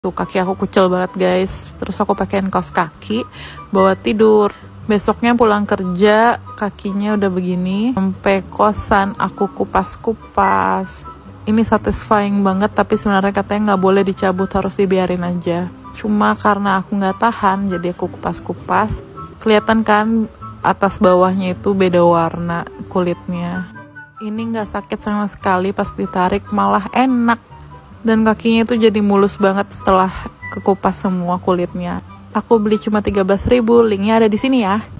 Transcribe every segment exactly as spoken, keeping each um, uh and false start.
Tuh kaki aku kucel banget guys. Terus aku pakein kaos kaki bawa tidur. Besoknya pulang kerja kakinya udah begini. Sampai kosan aku kupas-kupas. Ini satisfying banget, tapi sebenarnya katanya nggak boleh dicabut, harus dibiarin aja. Cuma karena aku nggak tahan jadi aku kupas-kupas. Kelihatan kan atas bawahnya itu beda warna kulitnya. Ini nggak sakit sama sekali, pas ditarik malah enak. Dan kakinya itu jadi mulus banget setelah kekupas semua kulitnya. Aku beli cuma tiga belas ribu, linknya ada di sini ya.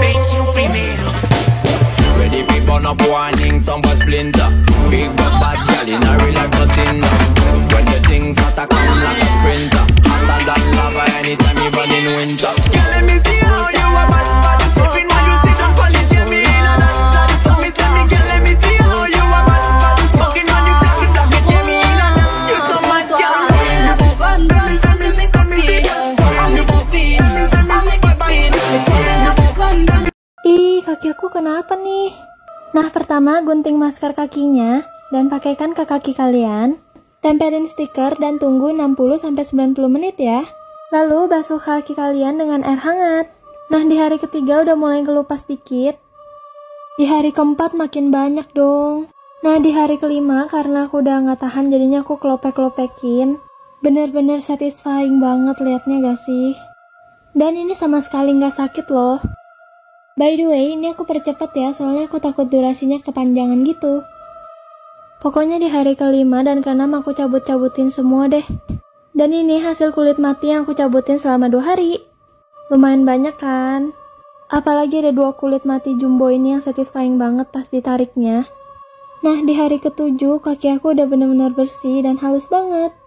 Ih, kaki aku kenapa nih? Nah, pertama gunting masker kakinya dan pakaikan ke kaki kalian. Tempelin stiker dan tunggu enam puluh sampai sembilan puluh menit ya. Lalu basuh kaki kalian dengan air hangat. Nah, di hari ketiga udah mulai kelupas dikit. Di hari keempat makin banyak dong. Nah, di hari kelima karena aku udah nggak tahan jadinya aku kelopek-kelopekin. Bener-bener satisfying banget liatnya gak sih? Dan ini sama sekali nggak sakit loh. By the way, ini aku percepat ya, soalnya aku takut durasinya kepanjangan gitu. Pokoknya di hari kelima dan keenam aku cabut-cabutin semua deh. Dan ini hasil kulit mati yang aku cabutin selama dua hari. Lumayan banyak kan? Apalagi ada dua kulit mati jumbo ini yang satisfying banget pas ditariknya. Nah, di hari ketujuh kaki aku udah bener-bener bersih dan halus banget.